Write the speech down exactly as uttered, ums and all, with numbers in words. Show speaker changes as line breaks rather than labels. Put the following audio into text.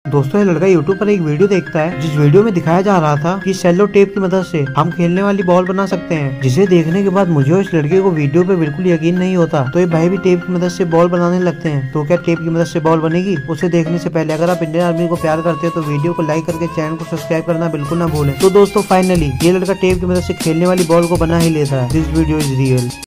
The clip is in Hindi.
दोस्तों ये लड़का यूट्यूब पर एक वीडियो देखता है जिस वीडियो में दिखाया जा रहा था कि सेलो टेप की मदद से हम खेलने वाली बॉल बना सकते हैं, जिसे देखने के बाद मुझे और इस लड़के को वीडियो पे बिल्कुल यकीन नहीं होता। तो ये भाई भी टेप की मदद से बॉल बनाने लगते हैं। तो क्या टेप की मदद से बॉल बनेगी? उसे देखने से पहले अगर आप इंडियन आर्मी को प्यार करते हैं तो वीडियो को लाइक करके चैनल को सब्सक्राइब करना बिल्कुल ना भूलें। तो दोस्तों फाइनली ये लड़का टेप की मदद से खेलने वाली बॉल को बना ही लेता है। This video is real.